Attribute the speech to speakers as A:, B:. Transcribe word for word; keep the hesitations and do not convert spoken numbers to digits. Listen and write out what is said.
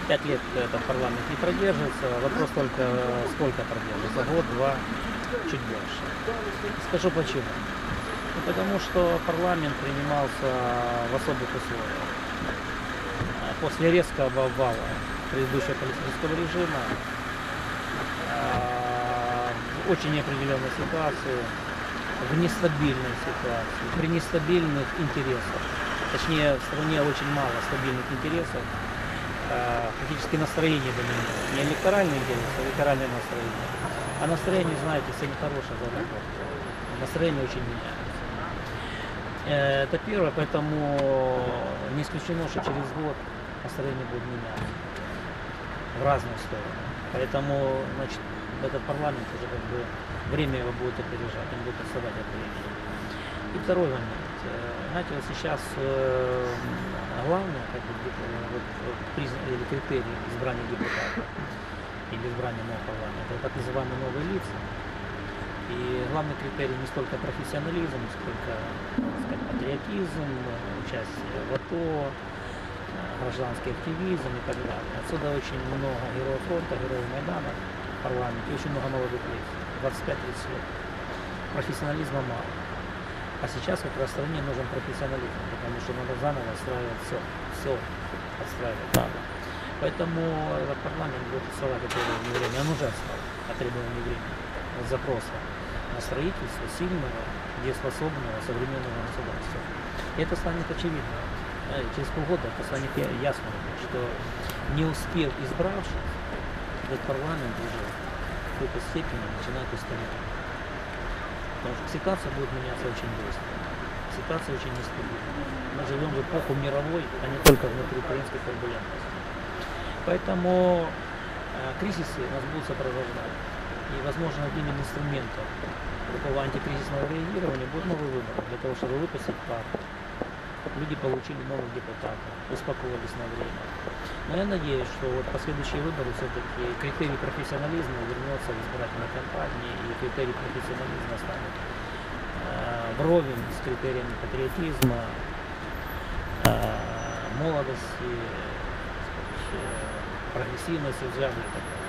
A: Пять лет этот парламент не продержится. Вопрос только, сколько продержится. Год, два, чуть больше. Скажу почему. Ну, потому что парламент принимался в особых условиях. После резкого обвала предыдущего политического режима, в очень неопределенной ситуации, в нестабильной ситуации, при нестабильных интересах, точнее в стране очень мало стабильных интересов, фактически настроение доминирует. Не электоральные интересы, а электоральное настроение. А настроение, знаете, сегодня хорошее за работу. Настроение очень меняется. Это первое, поэтому не исключено, что через год настроение будет меняться в разные стороны. Поэтому, значит, этот парламент уже как бы время его будет опережать, он будет отставать от времени. И второй момент. Знаете, вот сейчас главное, как бы, вот, признак или критерий избрания депутата или избрания нового парламента, это так называемые новые лица. И главный критерий не столько профессионализм, сколько, сказать, патриотизм, участие в АТО, гражданский активизм и так далее. Отсюда очень много героев фронта, героев Майдана в парламенте, и очень много молодых лиц, двадцать пять тридцать лет. Профессионализма мало. А сейчас как раз в стране нужен профессионализм, потому что надо заново отстраивать все, все отстраивать надо. Поэтому этот парламент будет отставать от требований времени, он уже отстал от требований времени, от запроса на строительство сильного, дееспособного, современного государства. И это станет очевидно. Через полгода это станет ясно, что не успев избравшись, этот парламент уже в какой-то степени начинает устаревать. Потому что ситуация будет меняться очень быстро. Ситуация очень нестабильна. Мы живем в эпоху мировой, а не только внутри украинской турбулентности. Поэтому э, кризисы нас будут сопровождать. И, возможно, одним из инструментов такого антикризисного реагирования будут новые выборы, для того, чтобы выпустить пар. Люди получили новых депутатов, успокоились на время. Но я надеюсь, что вот последующие выборы все-таки критерий профессионализма вернется в избирательной кампании, и критерий профессионализма станет э, вровень с критериями патриотизма, э, молодости, сказать, прогрессивности, взгляда и так далее.